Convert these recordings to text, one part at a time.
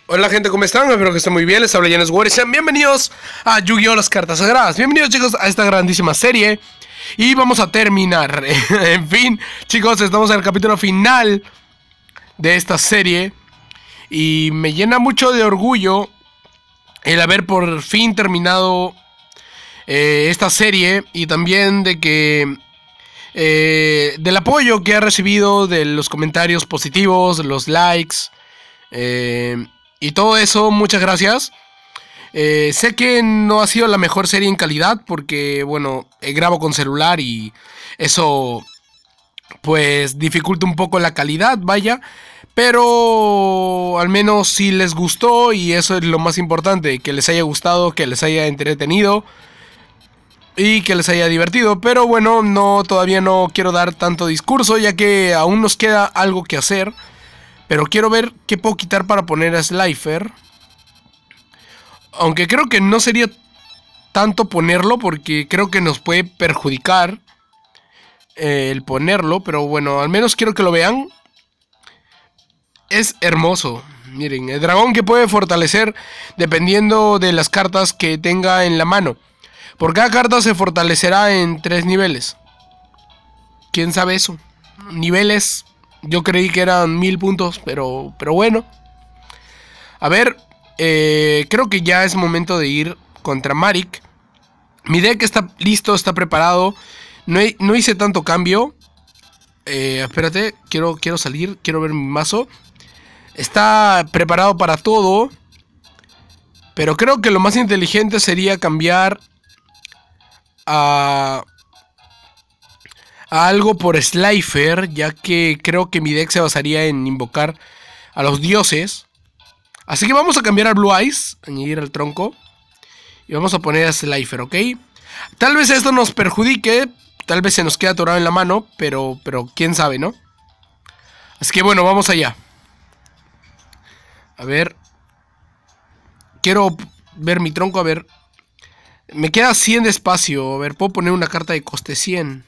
Hola gente, ¿cómo están? Espero que estén muy bien, les habla Janes War y sean bienvenidos a Yu-Gi-Oh! Las Cartas Sagradas. Bienvenidos chicos a esta grandísima serie. Y vamos a terminar. En fin, chicos, estamos en el capítulo final de esta serie. Y me llena mucho de orgullo el haber por fin terminado esta serie. Y también de que del apoyo que ha recibido, de los comentarios positivos, de los likes y todo eso. Muchas gracias. Sé que no ha sido la mejor serie en calidad porque, bueno, grabo con celular y eso pues dificulta un poco la calidad, vaya. Pero al menos sí les gustó y eso es lo más importante, que les haya gustado, que les haya entretenido y que les haya divertido. Pero bueno, todavía no quiero dar tanto discurso, ya que aún nos queda algo que hacer. Pero quiero ver qué puedo quitar para poner a Slifer. Aunque creo que no sería tanto ponerlo, porque creo que nos puede perjudicar el ponerlo. Pero bueno, al menos quiero que lo vean. Es hermoso. Miren, el dragón que puede fortalecer dependiendo de las cartas que tenga en la mano. Por cada carta se fortalecerá en 3 niveles. ¿Quién sabe eso? Niveles, yo creí que eran 1000 puntos, pero bueno. A ver, creo que ya es momento de ir contra Marik. Mi deck está listo, está preparado. No hice tanto cambio. Espérate, quiero salir, quiero ver mi mazo. Está preparado para todo. Pero creo que lo más inteligente sería cambiar a algo por Slifer, ya que creo que mi deck se basaría en invocar a los dioses. Así que vamos a cambiar al Blue Eyes, añadir al tronco, y vamos a poner a Slifer, ¿ok? Tal vez esto nos perjudique, tal vez se nos quede atorado en la mano, pero quién sabe, ¿no? Así que bueno, vamos allá. A ver, quiero ver mi tronco, a ver. Me queda 100 de espacio, a ver, puedo poner una carta de coste 100.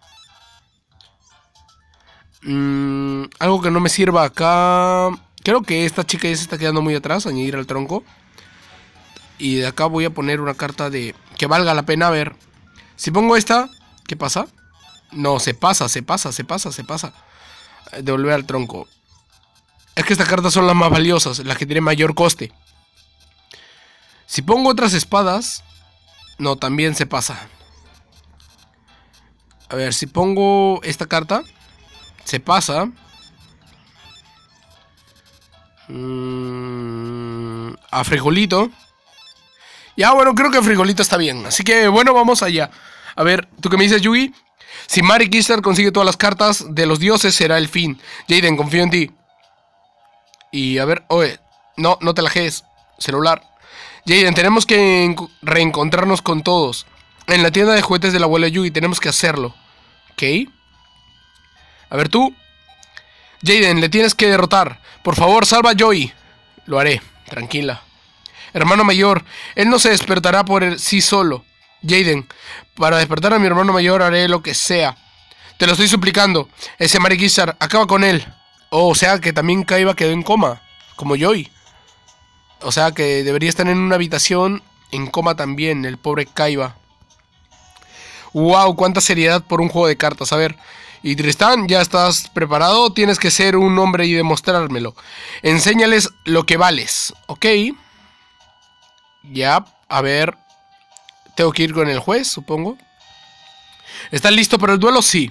Algo que no me sirva acá. Creo que esta chica ya se está quedando muy atrás. Añadir al tronco. Y de acá voy a poner una carta de que valga la pena. A ver, si pongo esta, ¿qué pasa? No, se pasa. Devolver al tronco. Es que estas cartas son las más valiosas, las que tienen mayor coste. Si pongo otras espadas, no, también se pasa. A ver, si pongo esta carta, se pasa. A Frijolito. Ya, bueno, creo que Frijolito está bien. Así que, bueno, vamos allá. A ver, ¿tú qué me dices, Yugi? Si Marik Ishtar consigue todas las cartas de los dioses, será el fin. Jaden, confío en ti. Y a ver, oye, no te lajes. Celular. Jaden, tenemos que reencontrarnos con todos. En la tienda de juguetes de la abuela Yugi, tenemos que hacerlo. Ok. A ver, tú. Jaden, le tienes que derrotar. Por favor, salva a Joey. Lo haré, tranquila. Hermano mayor, él no se despertará por sí solo. Jaden, para despertar a mi hermano mayor haré lo que sea. Te lo estoy suplicando. Ese Marik Ishtar, acaba con él. Oh, o sea que también Kaiba quedó en coma, como Joey. O sea que debería estar en una habitación en coma también, el pobre Kaiba. Wow, cuánta seriedad por un juego de cartas. A ver, y Tristán, ¿ya estás preparado? Tienes que ser un hombre y demostrármelo. Enséñales lo que vales, ¿ok? Ya, a ver. Tengo que ir con el juez, supongo. ¿Estás listo para el duelo? Sí.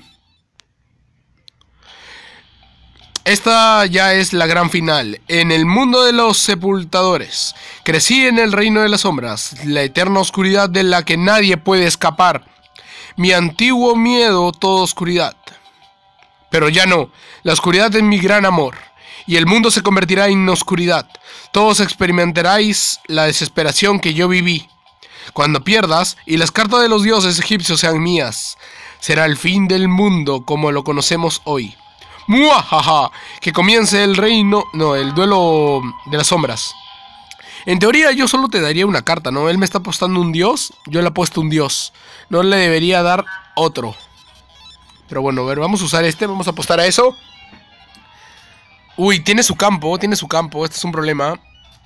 Esta ya es la gran final. En el mundo de los sepultadores. Crecí en el reino de las sombras, la eterna oscuridad de la que nadie puede escapar. Mi antiguo miedo, toda oscuridad. Pero ya no, la oscuridad es mi gran amor. Y el mundo se convertirá en oscuridad. Todos experimentaréis la desesperación que yo viví. Cuando pierdas y las cartas de los dioses egipcios sean mías, será el fin del mundo como lo conocemos hoy. ¡Muajaja! Que comience el reino... No, el duelo de las sombras. En teoría yo solo te daría una carta, ¿no? Él me está apostando un dios, yo le apuesto un dios. No le debería dar otro. Pero bueno, a ver, vamos a usar este, vamos a apostar a eso. Uy, tiene su campo, este es un problema.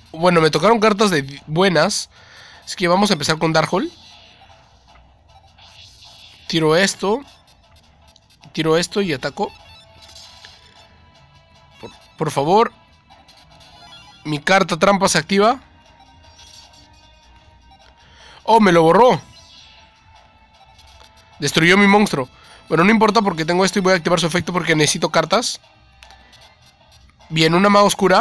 Bueno, me tocaron cartas de buenas. Así que vamos a empezar con Darkhold. Tiro esto. Tiro esto y ataco. Por favor. Mi carta trampa se activa. Oh, me lo borró. Destruyó mi monstruo. Bueno, no importa porque tengo esto y voy a activar su efecto porque necesito cartas. Bien, una maga oscura.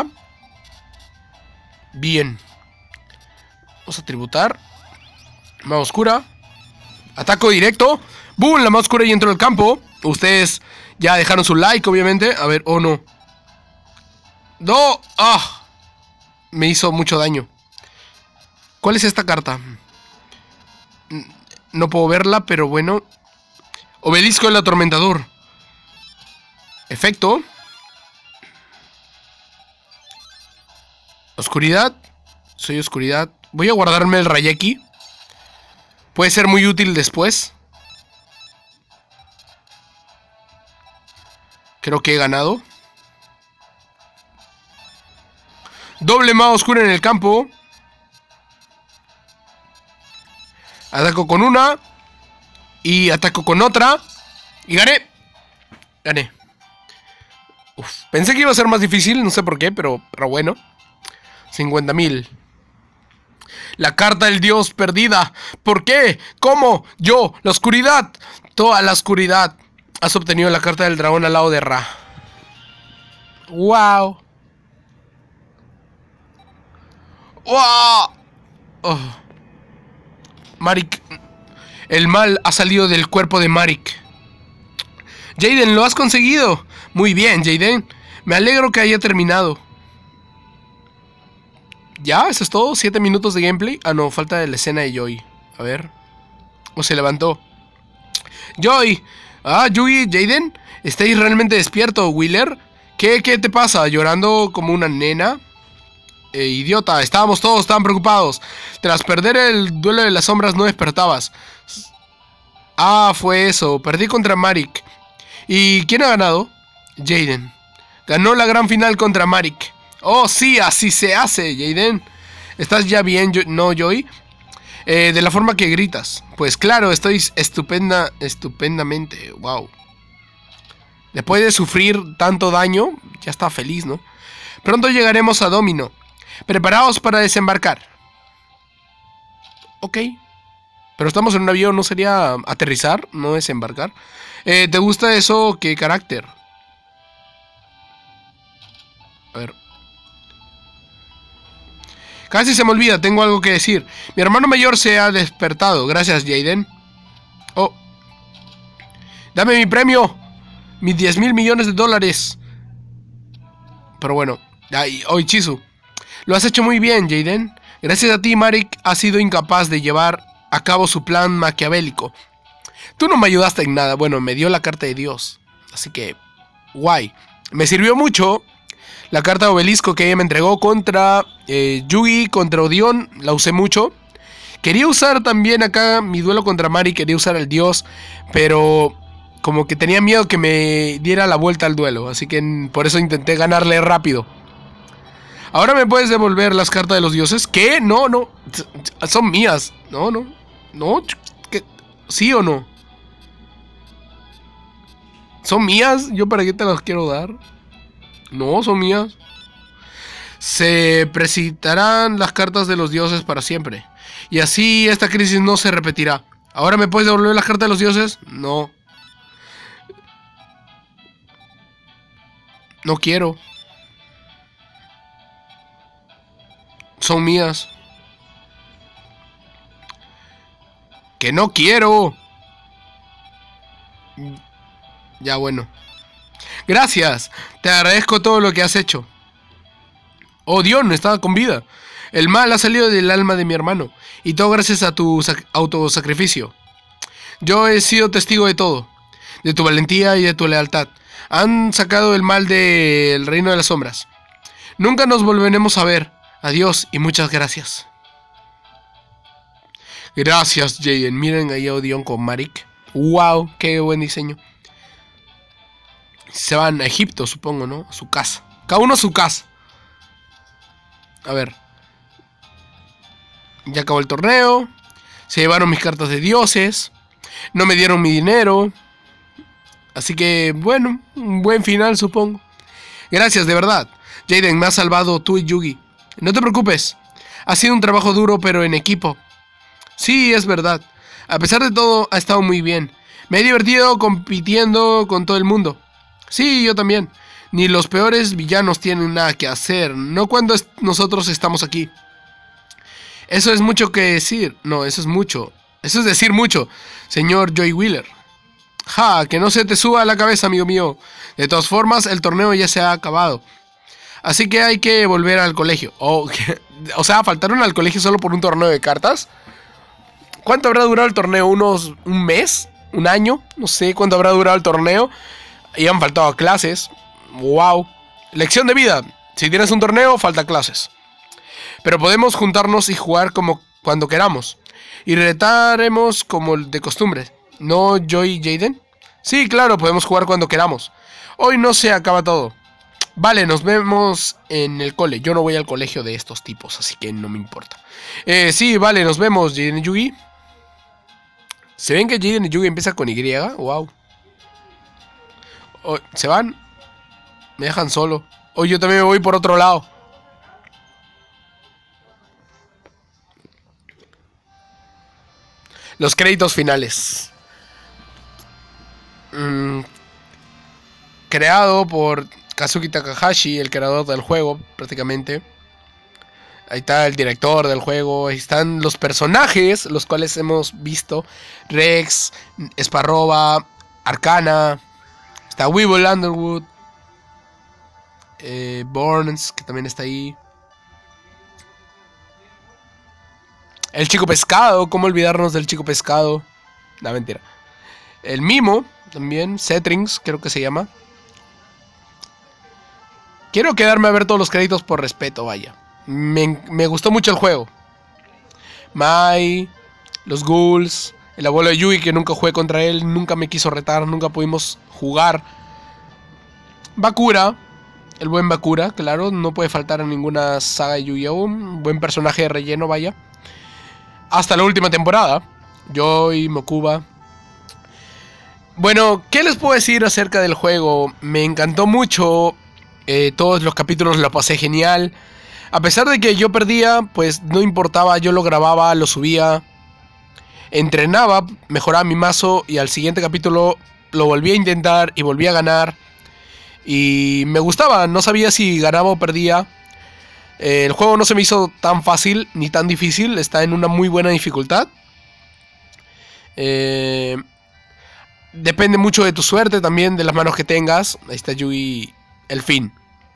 Bien. Vamos a tributar. Maga oscura. Ataco directo. ¡Boom! La maga oscura y entró al campo. Ustedes ya dejaron su like, obviamente. A ver, oh no. ¡No! ¡Ah! Me hizo mucho daño. ¿Cuál es esta carta? No puedo verla, pero bueno. Obelisco del Atormentador. Efecto. Oscuridad. Soy oscuridad. Voy a guardarme el Raigeki. Puede ser muy útil después. Creo que he ganado. Doble maga oscura en el campo. Ataco con una. Y ataco con otra. Y gané. Gané. Uf, pensé que iba a ser más difícil. No sé por qué, pero bueno. 50.000. La carta del dios perdida. ¿Por qué? ¿Cómo? Yo. La oscuridad. Toda la oscuridad. Has obtenido la carta del dragón al lado de Ra. ¡Wow! ¡Wow! Oh. Marik. El mal ha salido del cuerpo de Marik. Jaden, lo has conseguido. Muy bien, Jaden. Me alegro que haya terminado. ¿Ya? ¿Eso es todo? ¿7 minutos de gameplay? Ah, no, falta de la escena de Joy. A ver. O se levantó. Joy. Ah, Yugi, Jaden. ¿Estáis realmente despierto, Wheeler? ¿Qué te pasa? ¿Llorando como una nena? Idiota, estábamos todos tan preocupados. Tras perder el duelo de las sombras no despertabas. Ah, fue eso. Perdí contra Marik. ¿Y quién ha ganado? Jaden. Ganó la gran final contra Marik. Oh, sí, así se hace, Jaden. ¿Estás ya bien, no, Joy? De la forma que gritas. Pues claro, estoy estupendamente. Wow. Después de sufrir tanto daño, ya está feliz, ¿no? Pronto llegaremos a Domino. Preparaos para desembarcar. Ok. Pero estamos en un avión, ¿no sería aterrizar? ¿No desembarcar? ¿Te gusta eso? ¿Qué carácter? A ver. Casi se me olvida, tengo algo que decir. Mi hermano mayor se ha despertado. Gracias, Jaden. Oh. Dame mi premio. Mis 10.000 millones de dólares. Pero bueno. Oh, Chizu. Lo has hecho muy bien, Jaden. Gracias a ti, Marik ha sido incapaz de llevar a cabo su plan maquiavélico. Tú no me ayudaste en nada. Bueno, me dio la carta de Dios. Así que, guay. Me sirvió mucho la carta de obelisco que ella me entregó contra Yugi, contra Odion. La usé mucho. Quería usar también acá mi duelo contra Mari. Quería usar el Dios. Pero como que tenía miedo que me diera la vuelta al duelo. Así que por eso intenté ganarle rápido. Ahora me puedes devolver las cartas de los dioses. ¿Qué? No, no. Son mías. No, no. No. ¿Qué? ¿Sí o no? ¿Son mías? ¿Yo para qué te las quiero dar? No, son mías. Se precipitarán las cartas de los dioses para siempre. Y así esta crisis no se repetirá. ¿Ahora me puedes devolver las cartas de los dioses? No. No quiero. Son mías. Que no quiero. Ya bueno. Gracias. Te agradezco todo lo que has hecho. Oh, Dios, no estaba con vida. El mal ha salido del alma de mi hermano. Y todo gracias a tu autosacrificio. Yo he sido testigo de todo. De tu valentía y de tu lealtad. Han sacado el mal del reino de las sombras. Nunca nos volveremos a ver. Adiós y muchas gracias. Gracias, Jaden. Miren ahí a Odion con Marik. Wow, qué buen diseño. Se van a Egipto, supongo, ¿no? A su casa. Cada uno a su casa. A ver. Ya acabó el torneo. Se llevaron mis cartas de dioses. No me dieron mi dinero. Así que, bueno, un buen final, supongo. Gracias, de verdad. Jaden, me has salvado tú y Yugi. No te preocupes. Ha sido un trabajo duro, pero en equipo. Sí, es verdad. A pesar de todo, ha estado muy bien. Me he divertido compitiendo con todo el mundo. Sí, yo también. Ni los peores villanos tienen nada que hacer. No cuando nosotros estamos aquí. Eso es mucho que decir. No, eso es mucho. Eso es decir mucho, señor Joey Wheeler. Ja, que no se te suba a la cabeza, amigo mío. De todas formas, el torneo ya se ha acabado. Así que hay que volver al colegio. O sea, ¿faltaron al colegio solo por un torneo de cartas? ¿Cuánto habrá durado el torneo? ¿Un mes? ¿Un año? No sé cuánto habrá durado el torneo. Y han faltado clases. Wow. Lección de vida. Si tienes un torneo, falta clases. Pero podemos juntarnos y jugar como cuando queramos. Y retaremos como de costumbre. ¿No, Joy y Jaden? Sí, claro, podemos jugar cuando queramos. Hoy no se acaba todo. Vale, nos vemos en el cole. Yo no voy al colegio de estos tipos, así que no me importa. Sí, vale, nos vemos, Jaden y Yugi. ¿Se ven que Jaden y Yugi empieza con Y? Wow. Oh, ¿se van? Me dejan solo. Oh, yo también me voy por otro lado. Los créditos finales. Creado por Kazuki Takahashi, el creador del juego, prácticamente. Ahí está el director del juego. Ahí están los personajes, los cuales hemos visto. Rex, Sparroba, Arcana. Está Weevil Underwood. Burns, que también está ahí. El chico pescado, ¿cómo olvidarnos del chico pescado? No, mentira. El mimo, también. Cetrings, creo que se llama. Quiero quedarme a ver todos los créditos por respeto, vaya. Me gustó mucho el juego. Mai, los ghouls, el abuelo de Yui, que nunca jugué contra él, nunca me quiso retar, nunca pudimos jugar. Bakura, el buen Bakura, claro, no puede faltar en ninguna saga de Yu-Gi-Oh! Un buen personaje de relleno, vaya. Hasta la última temporada. Joy, Mokuba. Bueno, ¿qué les puedo decir acerca del juego? Me encantó mucho. Todos los capítulos lo pasé genial. A pesar de que yo perdía, pues no importaba. Yo lo grababa, lo subía. Entrenaba, mejoraba mi mazo. Y al siguiente capítulo lo volví a intentar y volví a ganar. Y me gustaba, no sabía si ganaba o perdía. El juego no se me hizo tan fácil ni tan difícil. Está en una muy buena dificultad. Depende mucho de tu suerte también, de las manos que tengas. Ahí está Yugi, el fin.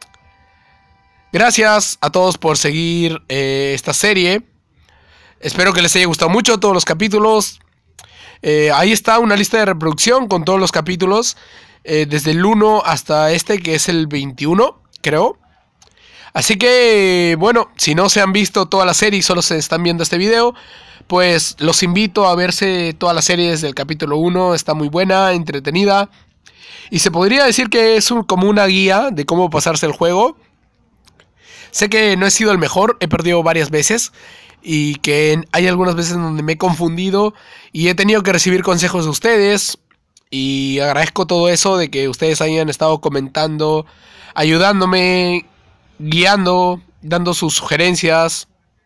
Gracias a todos por seguir esta serie. Espero que les haya gustado mucho todos los capítulos. Ahí está una lista de reproducción con todos los capítulos. Desde el 1 hasta este, que es el 21, creo. Así que, bueno, si no se han visto toda la serie y solo se están viendo este video, pues los invito a verse toda la serie desde el capítulo 1. Está muy buena, entretenida. Y se podría decir que es como una guía de cómo pasarse el juego. Sé que no he sido el mejor, he perdido varias veces. Y que hay algunas veces donde me he confundido y he tenido que recibir consejos de ustedes. Y agradezco todo eso, de que ustedes hayan estado comentando, ayudándome, guiando, dando sus sugerencias.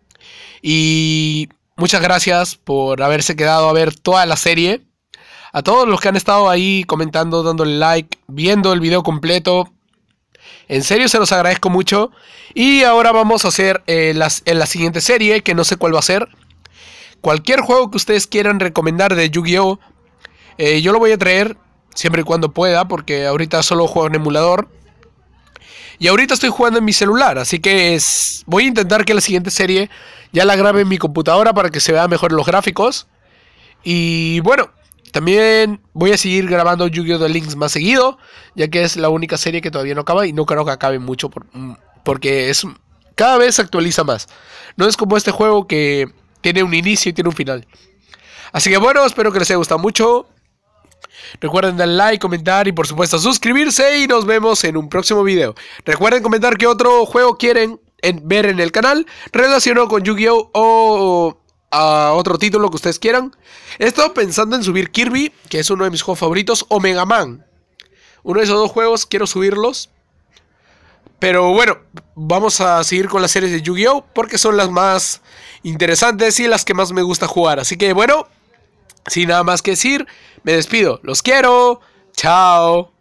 Y muchas gracias por haberse quedado a ver toda la serie. A todos los que han estado ahí comentando, dándole like, viendo el video completo. En serio se los agradezco mucho. Y ahora vamos a hacer en la siguiente serie, que no sé cuál va a ser. Cualquier juego que ustedes quieran recomendar de Yu-Gi-Oh! Yo lo voy a traer siempre y cuando pueda, porque ahorita solo juego en emulador. Y ahorita estoy jugando en mi celular, así que voy a intentar que la siguiente serie ya la grabe en mi computadora para que se vean mejor los gráficos. Y bueno, también voy a seguir grabando Yu-Gi-Oh! Duel Links más seguido, ya que es la única serie que todavía no acaba y no creo que acabe mucho porque cada vez se actualiza más. No es como este juego que tiene un inicio y tiene un final. Así que bueno, espero que les haya gustado mucho. Recuerden dar like, comentar y por supuesto suscribirse y nos vemos en un próximo video. Recuerden comentar qué otro juego quieren ver en el canal relacionado con Yu-Gi-Oh! O a otro título que ustedes quieran. He estado pensando en subir Kirby, que es uno de mis juegos favoritos, o Mega Man. Uno de esos dos juegos quiero subirlos. Pero bueno, vamos a seguir con las series de Yu-Gi-Oh! Porque son las más interesantes y las que más me gusta jugar. Así que bueno, sin nada más que decir, me despido. Los quiero. Chao.